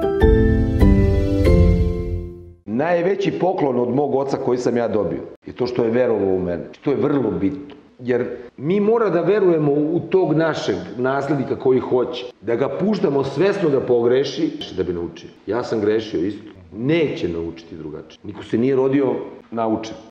Najveći poklon od mog oca koji sam ja dobio je to što je verovao u mene. To je vrlo bitno. Jer mi mora da verujemo u tog našeg naslednika koji hoće. Da ga puštamo svesno da pogreši, da bi naučio. Ja sam grešio isto. Neće naučiti drugačije. Niko se nije rodio naučen.